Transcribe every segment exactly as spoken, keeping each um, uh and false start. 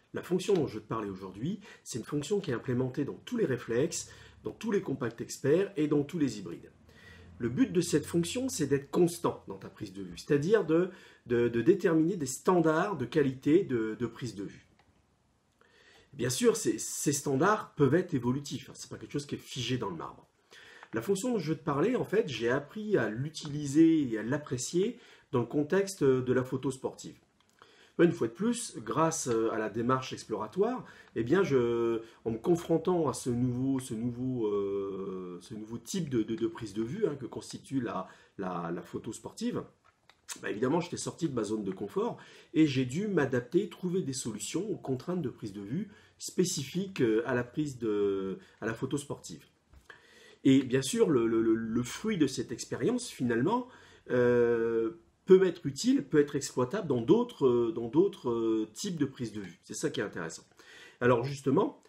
La fonction dont je vais te parler aujourd'hui, c'est une fonction qui est implémentée dans tous les réflexes, dans tous les compacts experts et dans tous les hybrides. Le but de cette fonction, c'est d'être constant dans ta prise de vue, c'est-à-dire de, de, de déterminer des standards de qualité de, de prise de vue. Bien sûr, ces, ces standards peuvent être évolutifs, hein, ce n'est pas quelque chose qui est figé dans le marbre. La fonction dont je vais te parler, en fait, j'ai appris à l'utiliser et à l'apprécier dans le contexte de la photo sportive. Une fois de plus, grâce à la démarche exploratoire, eh bien je, en me confrontant à ce nouveau, ce nouveau, euh, ce nouveau type de, de, de prise de vue hein, que constitue la, la, la photo sportive, bah évidemment, j'étais sorti de ma zone de confort et j'ai dû m'adapter, trouver des solutions aux contraintes de prise de vue spécifiques à la prise de, à la photo sportive. Et bien sûr, le, le, le fruit de cette expérience, finalement, euh, peut m'être utile, peut être exploitable dans d'autres dans d'autres types de prise de vue. C'est ça qui est intéressant. Alors justement,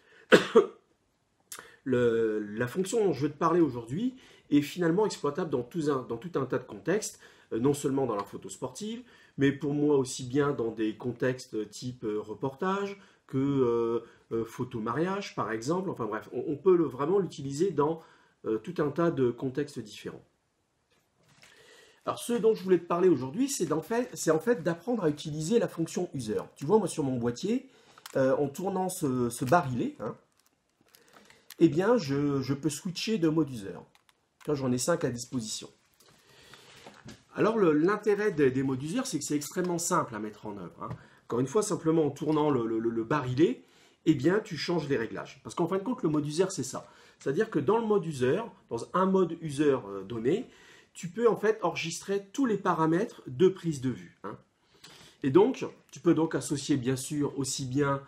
le, la fonction dont je vais te parler aujourd'hui est finalement exploitable dans tout un, dans tout un tas de contextes, non seulement dans la photo sportive, mais pour moi aussi bien dans des contextes type reportage que euh, euh, photo mariage par exemple. Enfin bref, on, on peut le, vraiment l'utiliser dans euh, tout un tas de contextes différents. Alors, ce dont je voulais te parler aujourd'hui, c'est en fait, c'est en fait d'apprendre à utiliser la fonction user. Tu vois, moi, sur mon boîtier, euh, en tournant ce, ce barillet, hein, eh bien, je, je peux switcher de mode user. Quand j'en ai cinq à disposition. Alors, l'intérêt des, des modes user, c'est que c'est extrêmement simple à mettre en œuvre. Hein. Encore une fois, simplement en tournant le, le, le barillet, eh bien, tu changes les réglages. Parce qu'en fin de compte, le mode user, c'est ça. C'est-à-dire que dans le mode user, dans un mode user euh, donné, tu peux en fait enregistrer tous les paramètres de prise de vue. Hein. Et donc, tu peux donc associer bien sûr aussi bien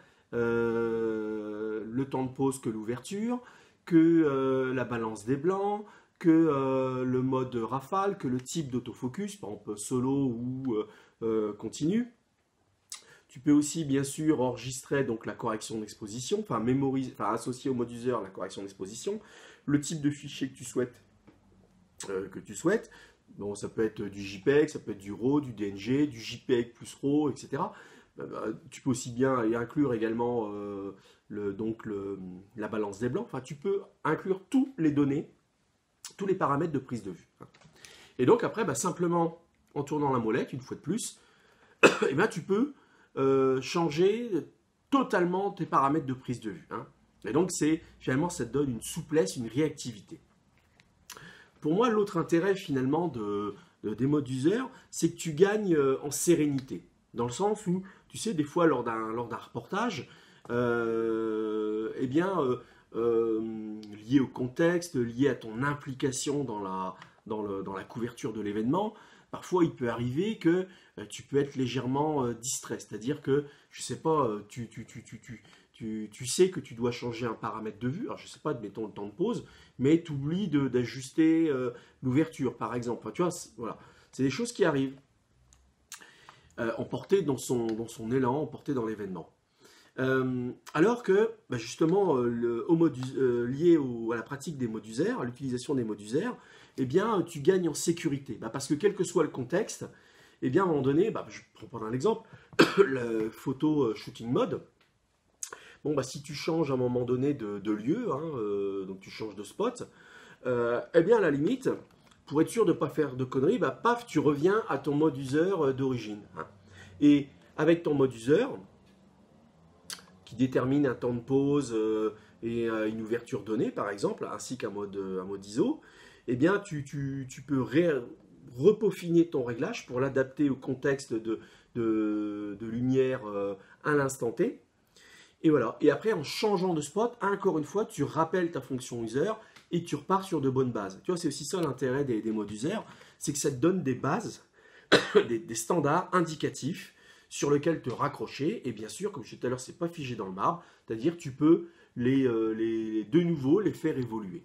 euh, le temps de pause que l'ouverture, que euh, la balance des blancs, que euh, le mode rafale, que le type d'autofocus, par exemple solo ou euh, euh, continu. Tu peux aussi bien sûr enregistrer donc la correction d'exposition, enfin, mémoriser, enfin associer au mode user la correction d'exposition, le type de fichier que tu souhaites Euh, que tu souhaites. Bon, ça peut être du JPEG, ça peut être du RAW, du D N G, du JPEG plus RAW, et cetera. Euh, bah, tu peux aussi bien y inclure également euh, le, donc le, la balance des blancs. Enfin, tu peux inclure toutes les données, tous les paramètres de prise de vue. Et donc après, bah, simplement en tournant la molette, une fois de plus, et ben, tu peux euh, changer totalement tes paramètres de prise de vue. Hein. Et donc, c'est finalement, ça te donne une souplesse, une réactivité. Pour moi, l'autre intérêt finalement de, de, des modes user, c'est que tu gagnes en sérénité. Dans le sens où, tu sais, des fois lors d'un lors d'un reportage, euh, eh bien, euh, euh, lié au contexte, lié à ton implication dans la, dans le, dans la couverture de l'événement, parfois il peut arriver que euh, tu peux être légèrement euh, distrait. C'est-à-dire que, je sais pas, euh, tu, tu, tu, tu, tu Tu, tu sais que tu dois changer un paramètre de vue, alors je ne sais pas, mettons le temps de pause, mais tu oublies d'ajuster euh, l'ouverture, par exemple. Enfin, tu vois, voilà. C'est des choses qui arrivent, euh, emportées dans son, dans son élan, emportées dans l'événement. Euh, alors que, bah justement, euh, le, au mode, euh, lié au, à la pratique des modes user, à l'utilisation des modes user, eh bien, tu gagnes en sécurité. Bah, parce que quel que soit le contexte, eh bien, à un moment donné, bah, je prends prendre un exemple, le photo shooting mode. Bon, bah, si tu changes à un moment donné de, de lieu, hein, euh, donc tu changes de spot, euh, eh bien, à la limite, pour être sûr de ne pas faire de conneries, bah, paf, tu reviens à ton mode user d'origine. Hein. Et avec ton mode user, qui détermine un temps de pause euh, et euh, une ouverture donnée, par exemple, ainsi qu'un mode, un mode I S O, eh bien, tu, tu, tu peux ré, repeaufiner ton réglage pour l'adapter au contexte de, de, de lumière euh, à l'instant T. Et voilà. Et après, en changeant de spot, encore une fois, tu rappelles ta fonction user et tu repars sur de bonnes bases. Tu vois, c'est aussi ça l'intérêt des, des modes user, c'est que ça te donne des bases, des, des standards indicatifs sur lesquels te raccrocher. Et bien sûr, comme je disais tout à l'heure, c'est pas figé dans le marbre, c'est-à-dire tu peux les, euh, les de nouveau les faire évoluer.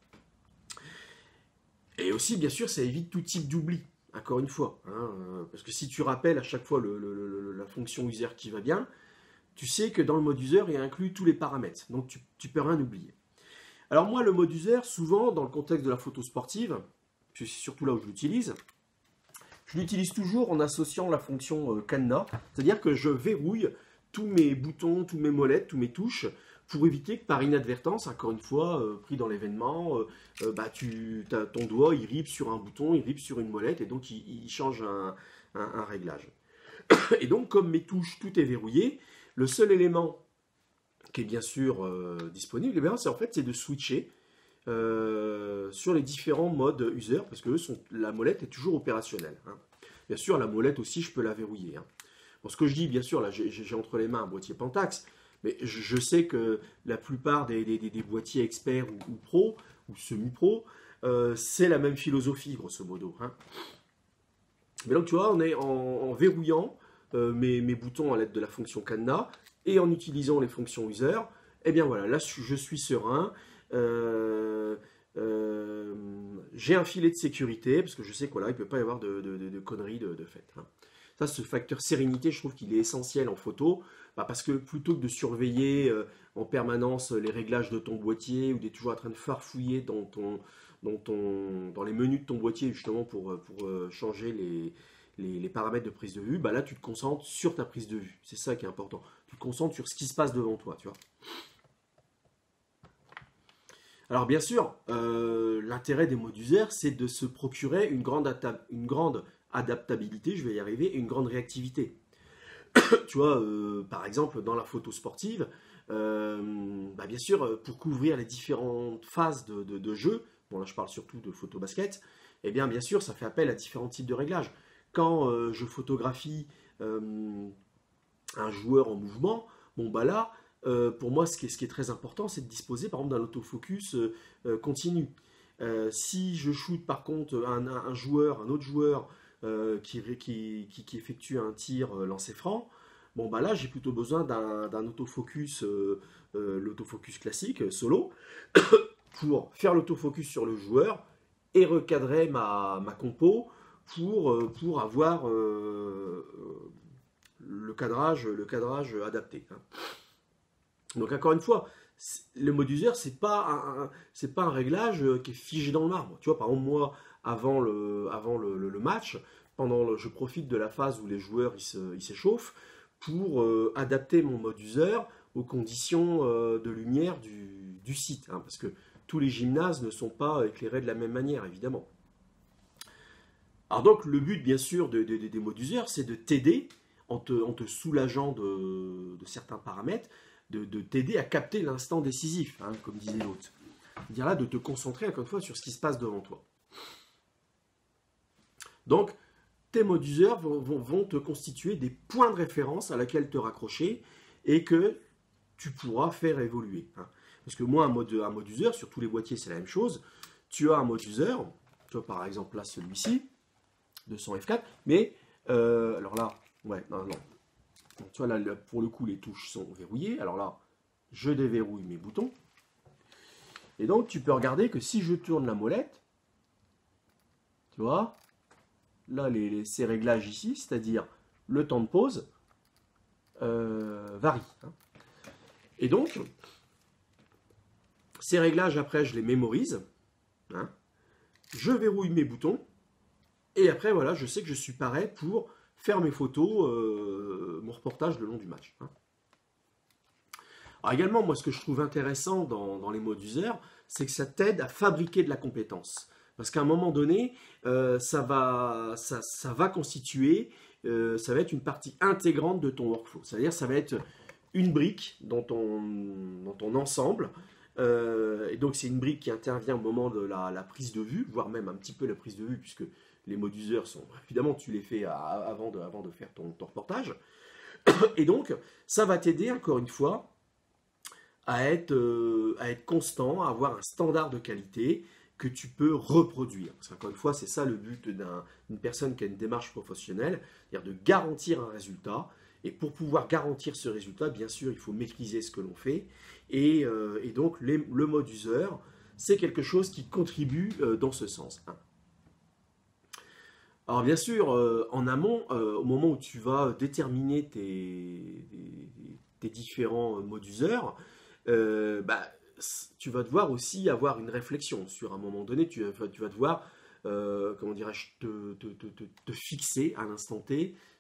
Et aussi, bien sûr, ça évite tout type d'oubli. Encore une fois, hein, parce que si tu rappelles à chaque fois le, le, le, la fonction user qui va bien, tu sais que dans le mode user, il y a inclus tous les paramètres. Donc, tu ne peux rien oublier. Alors moi, le mode user, souvent, dans le contexte de la photo sportive, c'est surtout là où je l'utilise, je l'utilise toujours en associant la fonction cadenas, c'est-à-dire que je verrouille tous mes boutons, tous mes molettes, tous mes touches, pour éviter que par inadvertance, encore une fois, euh, pris dans l'événement, euh, euh, bah, tu, t'as- ton doigt, il ripe sur un bouton, il ripe sur une molette, et donc il, il change un, un, un réglage. Et donc, comme mes touches, tout est verrouillé, le seul élément qui est bien sûr euh, disponible, eh bien, c'est en fait c'est de switcher euh, sur les différents modes user, parce que eux sont, la molette est toujours opérationnelle, hein. Bien sûr, la molette aussi, je peux la verrouiller, hein. Bon, ce que je dis, bien sûr, là, j'ai j'ai entre les mains un boîtier Pentax, mais je, je sais que la plupart des, des, des- des boîtiers experts ou, ou pro, ou semi-pro, euh, c'est la même philosophie, grosso modo, hein. Mais donc, tu vois, on est en, en verrouillant euh, mes, mes boutons à l'aide de la fonction cadenas et en utilisant les fonctions user, eh bien voilà, là, je suis serein. Euh, euh, j'ai un filet de sécurité, parce que je sais qu'il ne peut pas y avoir de, de, de, de conneries de, de fait, hein. Ça, ce facteur sérénité, je trouve qu'il est essentiel en photo, bah, parce que plutôt que de surveiller euh, en permanence les réglages de ton boîtier, ou d'être toujours en train de farfouiller dans, ton, dans, ton, dans les menus de ton boîtier, justement pour, euh, pour euh, changer les, les, les paramètres de prise de vue, bah là, tu te concentres sur ta prise de vue. C'est ça qui est important. Tu te concentres sur ce qui se passe devant toi, tu vois. Alors bien sûr, euh, l'intérêt des modes user, c'est de se procurer une grande, une grande adaptabilité, je vais y arriver, et une grande réactivité. Tu vois, euh, par exemple, dans la photo sportive, euh, bah bien sûr, pour couvrir les différentes phases de, de, de jeu, bon là je parle surtout de photo basket, eh bien bien sûr, ça fait appel à différents types de réglages. Quand euh, je photographie euh, un joueur en mouvement, bon bah là, euh, pour moi, ce qui, est, ce qui est très important, c'est de disposer par exemple d'un autofocus euh, euh, continu. Euh, si je shoot par contre un, un joueur, un autre joueur euh, qui, qui, qui, qui effectue un tir euh, lancé franc, bon bah là j'ai plutôt besoin d'un d'un autofocus, euh, euh, l'autofocus classique, euh, solo, pour faire l'autofocus sur le joueur et recadrer ma, ma compo pour, euh, pour avoir euh, le cadrage, le cadrage adapté, hein. Donc encore une fois, le mode user, c'est pas un, c'est pas un réglage qui est figé dans le marbre. Tu vois, par exemple, moi, avant le, avant le, le- le match, pendant le- je profite de la phase où les joueurs ils se- ils s'échauffent pour euh, adapter mon mode user aux conditions euh, de lumière du, du site, hein, parce que tous les gymnases ne sont pas éclairés de la même manière, évidemment. Alors donc, le but, bien sûr, de- de- de- des modes user, c'est de t'aider, en te, en te soulageant de, de certains paramètres, de, de t'aider à capter l'instant décisif, hein, comme disait l'autre. C'est-à-dire là, de te concentrer, encore une fois, sur ce qui se passe devant toi. Donc, tes modes user vont, vont- vont te constituer des points de référence à laquelle te raccrocher et que tu pourras faire évoluer, hein. Parce que moi, un mode, un mode user, sur tous les boîtiers, c'est la même chose. Tu as un mode user, tu vois, par exemple là, celui-ci, deux cents F quatre, mais euh, alors là, ouais, non, non. Donc, tu vois, là, là, pour le coup, les touches sont verrouillées. Alors là, je déverrouille mes boutons. Et donc, tu peux regarder que si je tourne la molette, tu vois, là, les, les- ces réglages ici, c'est-à-dire le temps de pause, euh, varient, hein. Et donc, ces réglages, après, je les mémorise, hein. Je verrouille mes boutons. Et après, voilà, je sais que je suis paré pour faire mes photos, euh, mon reportage le long du match, hein. Alors également, moi, ce que je trouve intéressant dans, dans les modes user, c'est que ça t'aide à fabriquer de la compétence. Parce qu'à un moment donné, euh, ça, va, ça, ça va constituer, euh, ça va être une partie intégrante de ton workflow. C'est-à-dire, ça va être une brique dans ton, dans ton ensemble. Euh, et donc, c'est une brique qui intervient au moment de la, la prise de vue, voire même un petit peu la prise de vue, puisque les modes user sont, évidemment, tu les fais à- avant, de, avant de faire ton, ton reportage. Et donc, ça va t'aider, encore une fois, à être, euh, à être constant, à avoir un standard de qualité que tu peux reproduire. Parce qu'encore une fois, c'est ça le but d'un- d'une personne qui a une démarche professionnelle, c'est-à-dire de garantir un résultat. Et pour pouvoir garantir ce résultat, bien sûr, il faut maîtriser ce que l'on fait. Et, euh, et donc, les- le mode user, c'est quelque chose qui contribue euh, dans ce sens, hein. Alors bien sûr, euh, en amont, euh, au moment où tu vas déterminer tes, tes- tes différents modes user, euh, bah, s- tu vas devoir aussi avoir une réflexion. Sur un moment donné, tu, vas tu vas devoir, euh, comment dirais-je, te, te- te- te- te fixer à l'instant T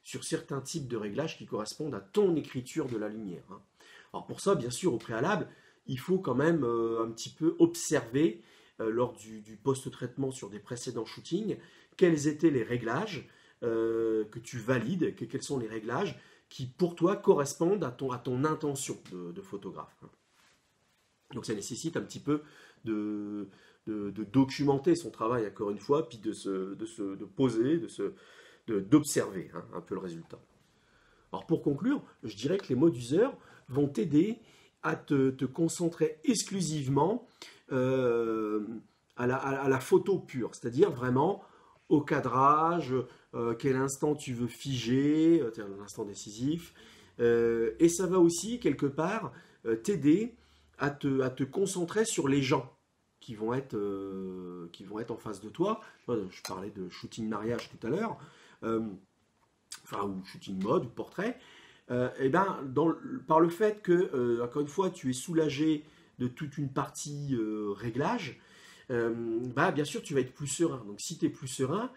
sur certains types de réglages qui correspondent à ton écriture de la lumière. Hein. Alors pour ça, bien sûr, au préalable, il faut quand même euh, un petit peu observer euh, lors du, du post-traitement sur des précédents shootings quels étaient les réglages euh, que tu valides, que, quels sont les réglages qui pour toi correspondent à ton, à ton intention de, de photographe. Hein. Donc ça nécessite un petit peu de, de, de documenter son travail encore une fois, puis de, se, de, se, de poser, de se, de, d'observer hein, un peu le résultat. Alors pour conclure, je dirais que les modes user vont t'aider à te, te concentrer exclusivement euh, à, la, à la photo pure, c'est-à-dire vraiment au cadrage, euh, quel instant tu veux figer, euh, l'instant décisif, euh, et ça va aussi quelque part euh, t'aider à te, à te concentrer sur les gens qui vont être, euh, qui vont être en face de toi. Je parlais de shooting mariage tout à l'heure, euh, enfin ou shooting mode ou portrait. Euh, et ben, dans, par le fait que, euh, encore une fois, tu es soulagé de toute une partie euh, réglage, euh, bah, bien sûr, tu vas être plus serein. Donc, si tu es plus serein,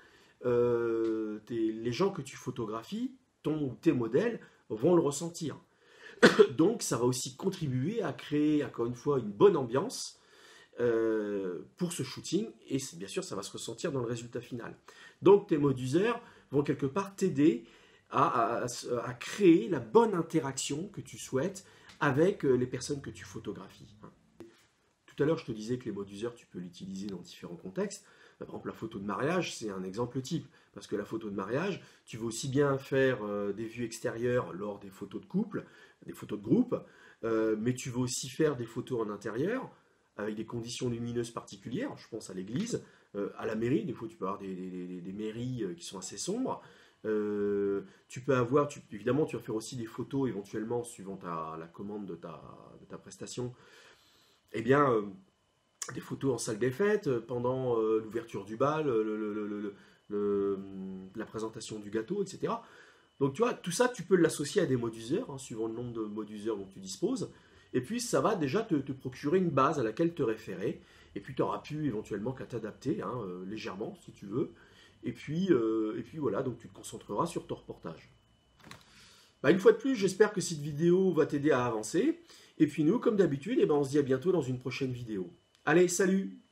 euh, les gens que tu photographies, ton ou tes modèles, vont le ressentir. Donc, ça va aussi contribuer à créer, encore une fois, une bonne ambiance euh, pour ce shooting. Et bien sûr, ça va se ressentir dans le résultat final. Donc, tes modes user vont quelque part t'aider À, à, à créer la bonne interaction que tu souhaites avec les personnes que tu photographies. Tout à l'heure, je te disais que les modes user, tu peux l'utiliser dans différents contextes. Par exemple, la photo de mariage, c'est un exemple type. Parce que la photo de mariage, tu veux aussi bien faire euh, des vues extérieures lors des photos de couple, des photos de groupe, euh, mais tu veux aussi faire des photos en intérieur, avec des conditions lumineuses particulières. Je pense à l'église, euh, à la mairie. Des fois, tu peux avoir des, des, des, des mairies qui sont assez sombres. Euh, tu peux avoir, tu, évidemment, tu vas faire aussi des photos éventuellement suivant ta, la commande de ta, de ta prestation. Eh bien, euh, des photos en salle des fêtes pendant euh, l'ouverture du bal, le, le, le, le, le, la présentation du gâteau, et cetera. Donc, tu vois, tout ça, tu peux l'associer à des modes user, hein, suivant le nombre de modes user dont tu disposes. Et puis, ça va déjà te, te procurer une base à laquelle te référer. Et puis, tu auras pu éventuellement qu'à t'adapter hein, euh, légèrement, si tu veux. Et puis, euh, et puis voilà, donc tu te concentreras sur ton reportage. Bah, une fois de plus, j'espère que cette vidéo va t'aider à avancer. Et puis nous, comme d'habitude, eh ben, on se dit à bientôt dans une prochaine vidéo. Allez, salut!